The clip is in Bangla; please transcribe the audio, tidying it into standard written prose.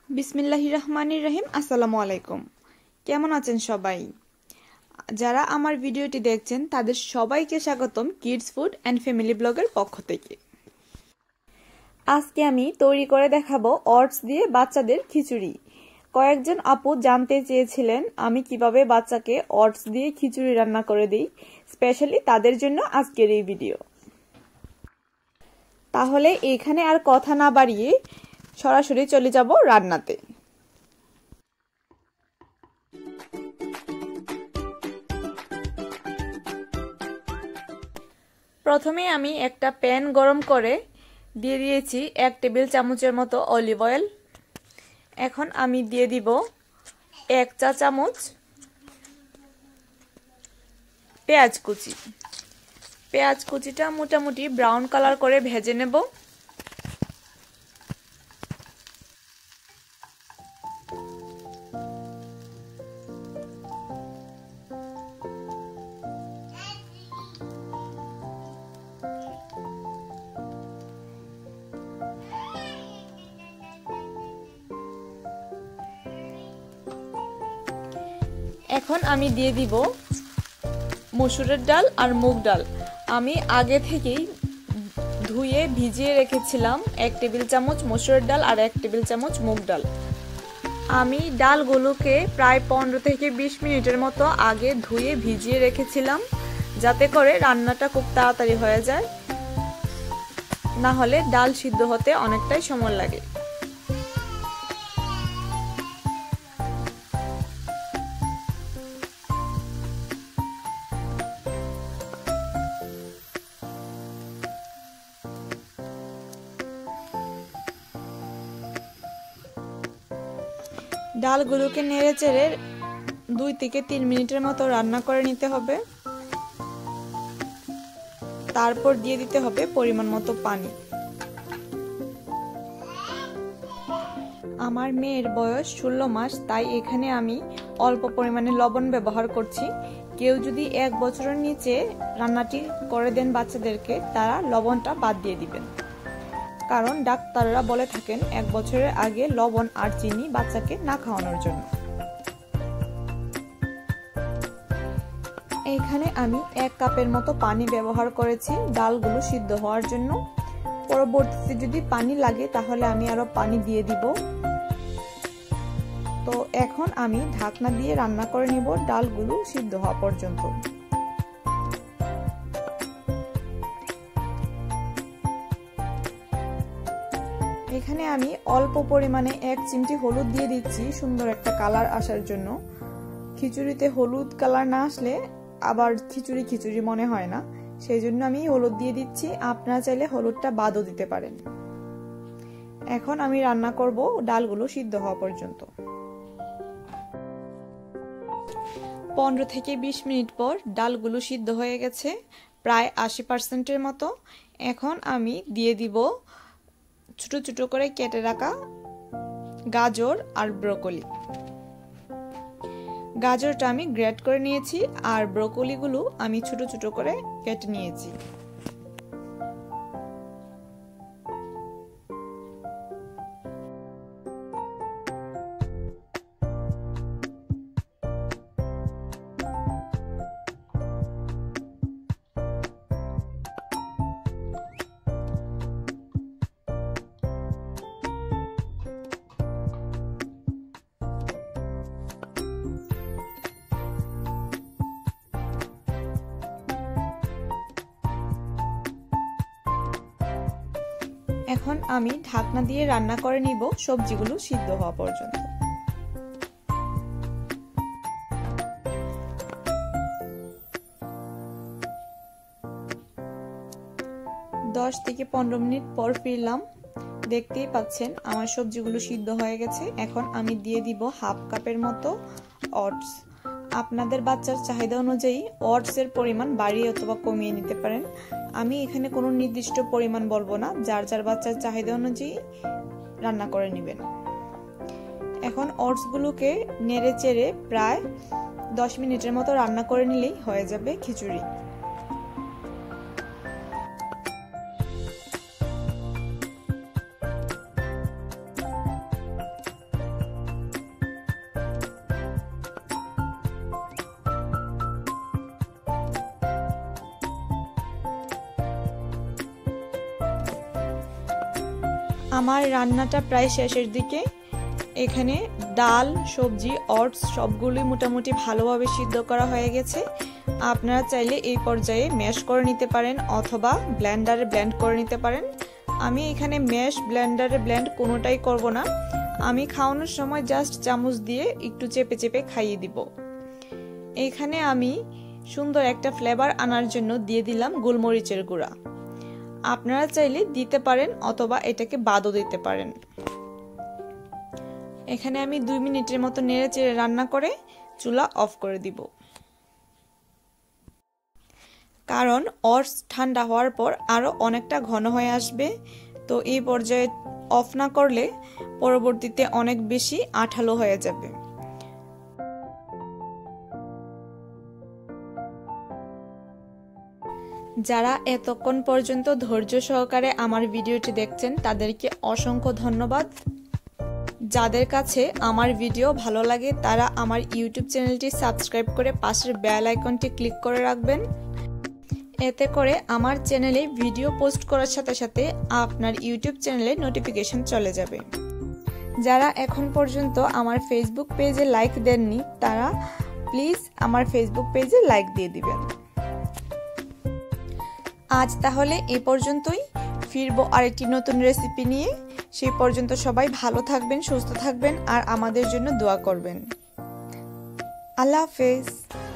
বিসমিল্লাহির রহমানির রহিম। আসসালামু আলাইকুম। কেমন আছেন সবাই? যারা আমার ভিডিওটি দেখছেন তাদের সবাইকে স্বাগতম কিডস ফুড অ্যান্ড ফ্যামিলি ব্লগের পক্ষ থেকে। আজকে আমি তৈরি করে দেখাবো ওটস দিয়ে বাচ্চাদের খিচুড়ি। কয়েকজন আপু জানতে চেয়েছিলেন আমি কিভাবে বাচ্চাকে ওটস দিয়ে খিচুড়ি রান্না করে দিই, স্পেশালি তাদের জন্য আজকের এই ভিডিও। তাহলে এখানে আর কথা না বাড়িয়ে সরাসরি চলে যাব রান্নাতে। প্রথমে আমি একটা প্যান গরম করে দিয়ে দিয়েছি 1 টেবিল চামচের মতো অলিভ অয়েল। এখন আমি দিয়ে দিব 1 চা চামচ পেঁয়াজ কুচি। পেঁয়াজ কুচিটা মোটামুটি ব্রাউন কালার করে ভেজে নেব। এখন আমি দিয়ে দিব মসুরের ডাল আর মুগ ডাল। আমি আগে থেকেই ধুয়ে ভিজিয়ে রেখেছিলাম 1 টেবিল চামচ মসুরের ডাল আর 1 টেবিল চামচ মুগ ডাল। আমি ডালগুলোকে প্রায় 15 থেকে 20 মিনিটের মতো আগে ধুয়ে ভিজিয়ে রেখেছিলাম, যাতে করে রান্নাটা খুব তাড়াতাড়ি হয়ে যায়, না হলে ডাল সিদ্ধ হতে অনেকটাই সময় লাগে। ডালগুলোকে নেড়ে চেড়ে 2 থেকে 3 মিনিটের মতো রান্না করে নিতে হবে। তারপর দিয়ে দিতে হবে পরিমাণ মতো পানি। আমার মেয়ের বয়স 16 মাস, তাই এখানে আমি অল্প পরিমাণে লবণ ব্যবহার করছি। কেউ যদি 1 বছরের নিচে রান্নাটি করে দেন বাচ্চাদেরকে, তারা লবণটা বাদ দিয়ে দিবেন, কারণ ডাক্তাররা বলে থাকেন 1 বছরের আগে লবণ আর চিনি বাচ্চাকে না খাওয়ানোর জন্য। এখানে আমি 1 কাপের মতো পানি ব্যবহার করেছি ডালগুলো সিদ্ধ হওয়ার জন্য। পরবর্তীতে যদি পানি লাগে তাহলে আমি আরো পানি দিয়ে দিব। তো এখন আমি ঢাকনা দিয়ে রান্না করে নিব ডালগুলো সিদ্ধ হওয়া পর্যন্ত। এখানে আমি অল্প পরিমাণে 1 চিমটি হলুদ দিয়ে দিচ্ছি, সুন্দর একটা কালার আসার জন্য। খিচুড়িতে হলুদ কালার না আসলে আবার খিচুড়ি খিচুড়ি মনে হয় না, সেই জন্য আমি হলুদ দিয়ে দিচ্ছি। আপনারা চাইলে হলুদটা বাদও দিতে পারেন। এখন আমি রান্না করব ডালগুলো সিদ্ধ হওয়া পর্যন্ত। 15 থেকে 20 মিনিট পর ডালগুলো সিদ্ধ হয়ে গেছে প্রায় 80% মতো। এখন আমি দিয়ে দিব ছোট ছোট করে কেটে রাখা গাজর আর ব্রোকলি। গাজরটা আমি গ্রেট করে নিয়েছি আর ব্রোকলিগুলো আমি ছোট ছোট করে কেটে নিয়েছি। এখন আমি ঢাকনা দিয়ে রান্না করে নিব সবজিগুলো সিদ্ধ হওয়া পর্যন্ত। 10 থেকে 15 মিনিট পর ফিরলাম। দেখতেই পাচ্ছেন আমার সবজিগুলো সিদ্ধ হয়ে গেছে। এখন আমি দিয়ে দিব 1/2 কাপের মতো ওটস। আপনাদের বাচ্চার চাহিদা অনুযায়ী ওটসের পরিমাণ বাড়িয়ে অথবা কমিয়ে নিতে পারেন। আমি এখানে কোনো নির্দিষ্ট পরিমাণ বলবো না, যার যার বাচ্চার চাহিদা অনুযায়ী রান্না করে নেবেন। এখন ওটসগুলোকে নেড়ে চেড়ে প্রায় 10 মিনিটের মতো রান্না করে নিলেই হয়ে যাবে খিচুড়ি। আমার রান্নাটা প্রায় শেষের দিকে। এখানে ডাল, সবজি, ওটস সবগুলোই মোটামুটি ভালোভাবে সিদ্ধ করা হয়ে গেছে। আপনারা চাইলে এই পর্যায়ে ম্যাশ করে নিতে পারেন অথবা ব্লেন্ডারে ব্লেন্ড করে নিতে পারেন। আমি এখানে ম্যাশ, ব্লেন্ডারে ব্লেন্ড কোনোটাই করব না। আমি খাওয়ানোর সময় জাস্ট চামচ দিয়ে একটু চেপে চেপে খাইয়ে দিব। এখানে আমি সুন্দর একটা ফ্লেভার আনার জন্য দিয়ে দিলাম গোলমরিচের গুঁড়া। আপনারা চাইলে দিতে পারেন অথবা এটাকে বাদও দিতে পারেন। এখানে আমি 2 মিনিটের মতো নেড়ে চেড়ে রান্না করে চুলা অফ করে দিব। কারণ ওটস ঠান্ডা হওয়ার পর আরও অনেকটা ঘন হয়ে আসবে, তো এই পর্যায়ে অফ না করলে পরবর্তীতে অনেক বেশি আঠালো হয়ে যাবে। যারা এতক্ষণ পর্যন্ত ধৈর্য সহকারে আমার ভিডিওটি দেখছেন তাদেরকে অসংখ্য ধন্যবাদ। যাদের কাছে আমার ভিডিও ভালো লাগে তারা আমার ইউটিউব চ্যানেলটি সাবস্ক্রাইব করে পাশের বেল আইকনটি ক্লিক করে রাখবেন। এতে করে আমার চ্যানেলে ভিডিও পোস্ট করার সাথে সাথে আপনার ইউটিউব চ্যানেলে নোটিফিকেশন চলে যাবে। যারা এখন পর্যন্ত আমার ফেসবুক পেজে লাইক দেননি তারা প্লিজ আমার ফেসবুক পেজে লাইক দিয়ে দিবেন। আজ তাহলে এ পর্যন্তই, ফিরবো আরেকটি নতুন রেসিপি নিয়ে। সেই পর্যন্ত সবাই ভালো থাকবেন, সুস্থ থাকবেন আর আমাদের জন্য দোয়া করবেন। আল্লাহ হাফেজ।